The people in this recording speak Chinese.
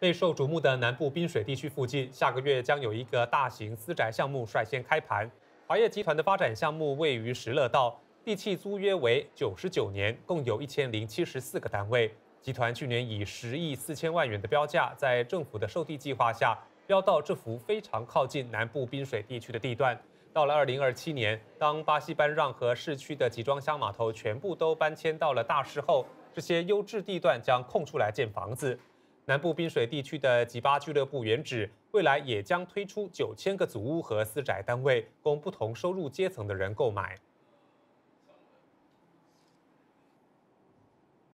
备受瞩目的南部滨水地区附近，下个月将有一个大型私宅项目率先开盘。华业集团的发展项目位于石乐道，地契租约为99年，共有1074个单位。集团去年以10亿4千万元的标价，在政府的售地计划下，标到这幅非常靠近南部滨水地区的地段。到了2027年，当巴西班让和市区的集装箱码头全部都搬迁到了大市后，这些优质地段将空出来建房子。南部滨水地区的吉巴俱乐部原址，未来也将推出9000个祖屋和私宅单位，供不同收入阶层的人购买。